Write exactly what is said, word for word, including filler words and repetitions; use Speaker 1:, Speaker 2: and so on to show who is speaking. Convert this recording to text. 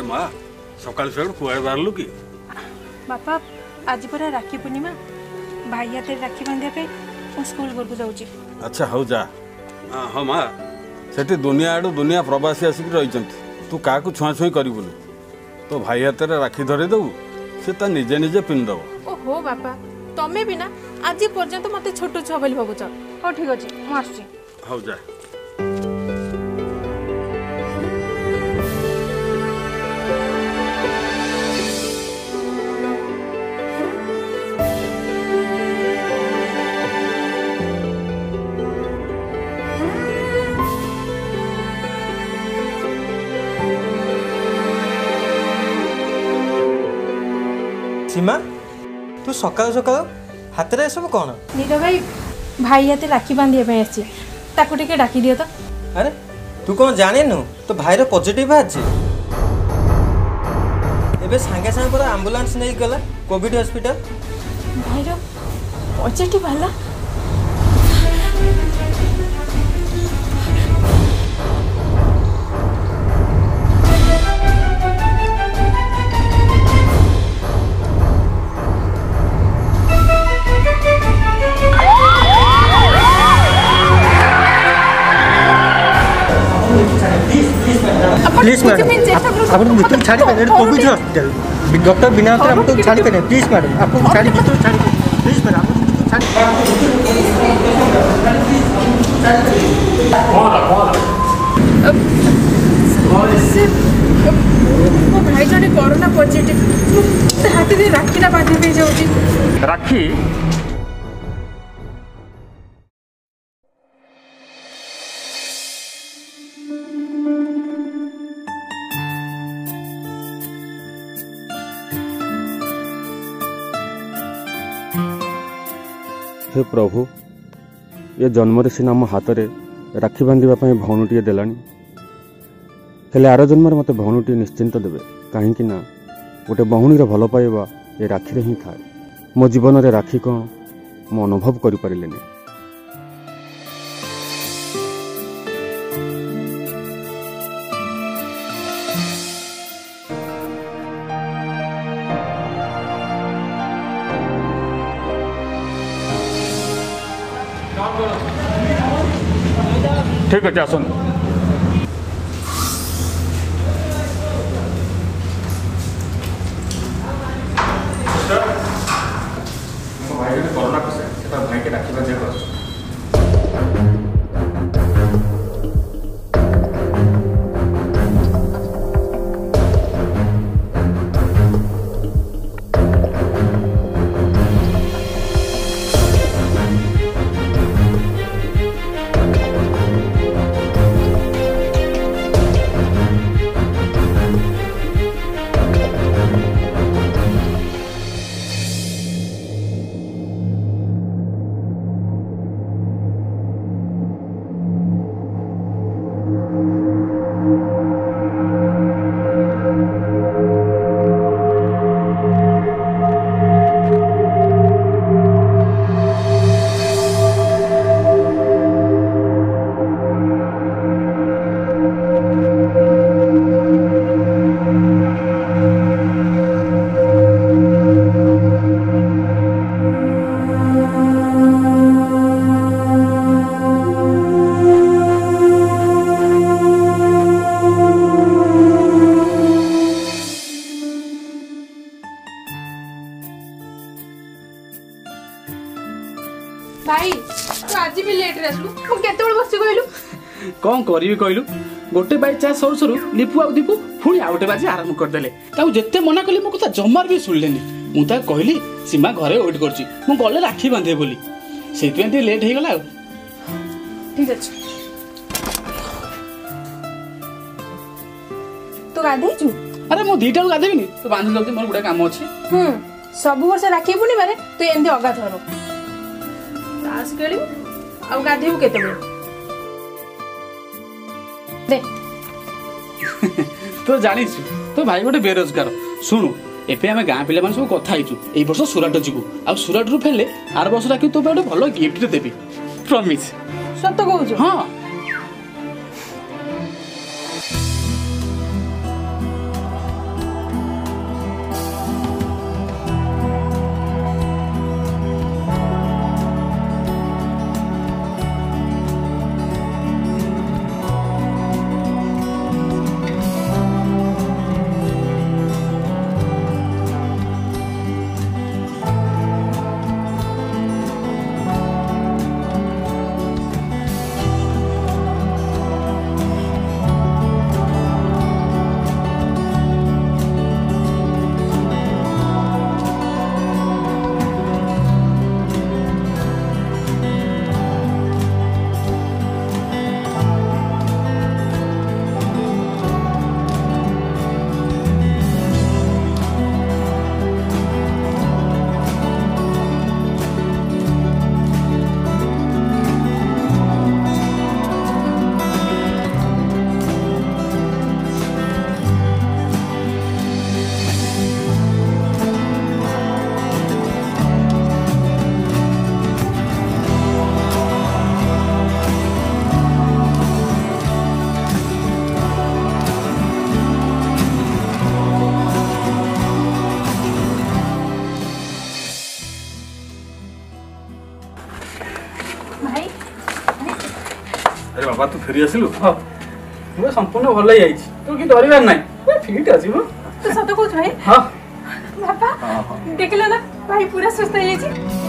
Speaker 1: माँ सकाल सकाल कुआड़े बाहरलु कि
Speaker 2: बापा आज पूरा राखी पूर्णिमा भाई हाथ राखी बांधे स्कूल घर को जाऊँ।
Speaker 1: अच्छा हौ जा। हाँ माँ से दुनिया आड़ू दुनिया प्रवासी आसिक रही तू क्या छुआ छुई करूँ तो भाई हाथ में राखी धरे दबू से तो निजे निजे पिंधब।
Speaker 2: ओहो बापा तमें भी ना आज पर्यंत मत छोट छुआ बोली भावुच। हाँ ठीक अच्छे मुझे
Speaker 1: हौ जा।
Speaker 3: सीमा तू सकाल सकाल हाथ में सब कौन?
Speaker 2: नीरव भाई भाई हाथ राखी बांधे आके डाकी दियो तो।
Speaker 3: अरे तू कौन जानिनु तो भाईर पॉजिटिव बाहर एबे सांगे सांगे पूरा एम्बुलेंस नहीं गला कोविड हॉस्पिटल।
Speaker 2: भाईर पॉजिटिव वाला
Speaker 3: प्लीज मैडम आप भीतर छाड़ी पे कोविड हॉस्पिटल डॉक्टर बिना आपको छाड़ी पे प्लीज मैडम आपको छाड़ी भीतर छाड़ी प्लीज मैडम मो
Speaker 2: भाई जने कोरोना पॉजिटिव हाथ में राखी ना बांधे पे जाउची
Speaker 1: राखी हे प्रभु ये जन्म सीना मो हाथ में राखी बांधवाई भौणुटे देलानी हेले आर जन्म मत भौणुटे निश्चिंत देवे कहीं गोटे बहुणीर भल पाइबा ये राखी ही थाए। मो जीवन में राखी कौन मो अनुभव कर पारे। ठीक अच्छे आसन भाई कोरोना भाई के राखी बांधे
Speaker 2: भाई तू आज भी लेट रे आसलु मु केते बड़ बसि कहलु
Speaker 4: कौन करी कहलु गोटे बाई चा सर सर लिपु आ दीपु पुणी आ गोटे बाजी आरंभ करदेले ताऊ जेते मना कली मो कथा जमार भी सुनलेनी मु ता कहली सीमा घरे वेट करची मु गले राखी बांधे बोली सेति पे लेट हे गला।
Speaker 2: ठीक अछि तो गाधे छु
Speaker 4: अरे मो दीटा गाधेबिनी तो बांध जल्दी मोर गुडा काम अछि।
Speaker 2: हम सब वर्ष राखी पुनी मारे तू एंदी अगा धरो तास केली आ गाधेबु केते बे दे
Speaker 4: तो जानी तो भाई गोटे बेरोजगार शुणु एपे आम गाँ पिला सब कथा ए वर्ष सुराट जीवु आ सुराट रू फेले आर वर्ष राखी तो गोटे भल गिफ्ट देवी प्रमिस
Speaker 2: सत कहू।
Speaker 4: हाँ
Speaker 5: ବାବା ତୁ ଫେରି ଆସିଲୁ?
Speaker 4: ହଁ ମୁଁ ସମ୍ପୂର୍ଣ୍ଣ ଭଲ ହେଇଯାଇଛି। ତୁ କି ଡରିବାର ନାହିଁ, ଫିଟ୍ ଅଛି ମ।
Speaker 2: ତୁ ସତ କହୁଛୁ ଭାଇ?
Speaker 4: ହଁ
Speaker 2: ବାପା ଦେଖିଲ ନା ଭାଇ ପୁରା ସୁସ୍ଥ ହେଇଯାଇଛି।